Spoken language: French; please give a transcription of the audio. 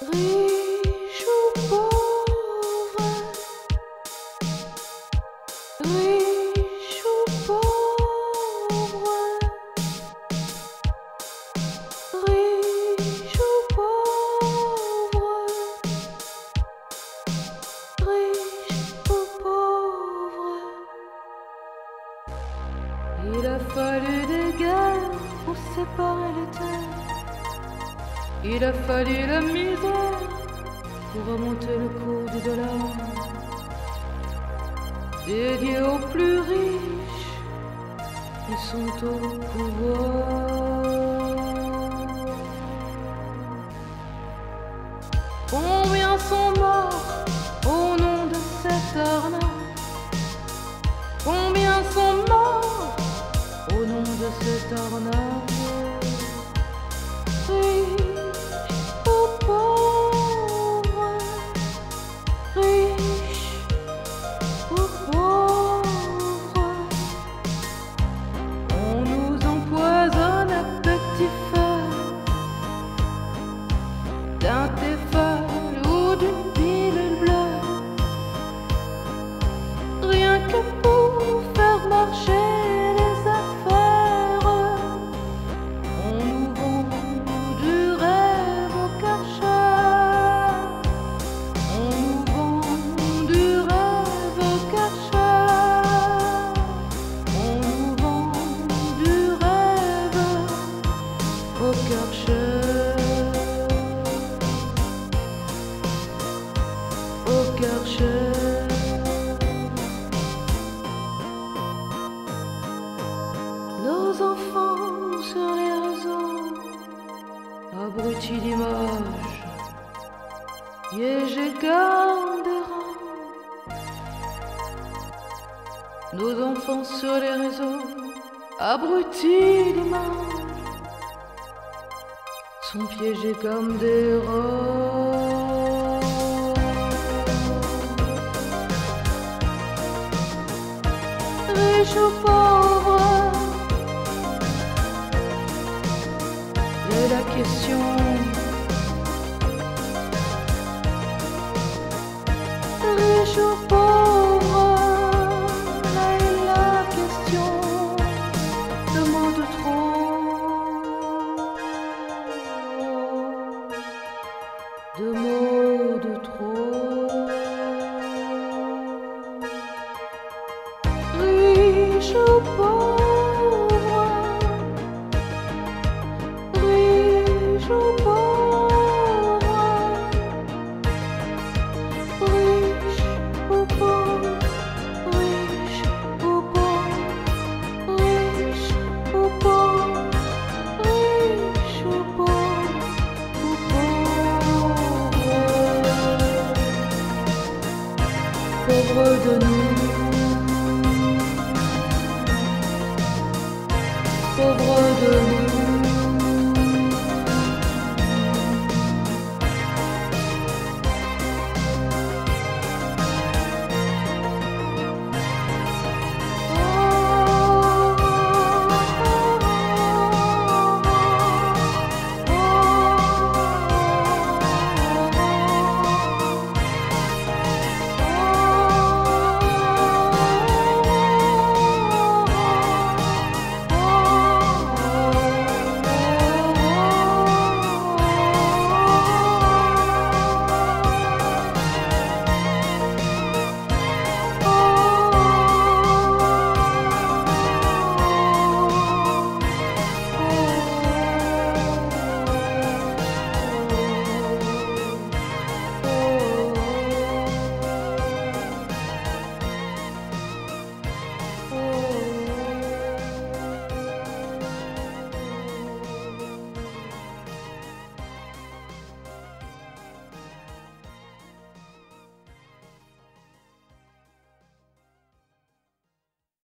Riche ou pauvre, riche ou pauvre, riche ou pauvre, riche ou pauvre. Il a fallu des guerres pour séparer les terres. Il a fallu la misère pour remonter le cours du dollar. Dédiés aux plus riches qui sont au pouvoir. Combien sont morts au nom de cette arnaque? Combien sont morts au nom de cette arnaque? D'un Tefal ou d'une pilule bleue, rien que pour faire marcher les affaires. On nous vend du rêve au Karcher. On nous vend du rêve au Karcher. On nous vend du rêve au Karcher. Nos enfants sur les réseaux, abrutis d'images, piégés garde des rangs. Nos enfants sur les réseaux, abrutis d'images, sont piégés comme des rats. Riche ou pauvre, est la question. Riche ou pauvre, là est la question. Deux mots de trop, deux mots de trop. Riche ou pauvre,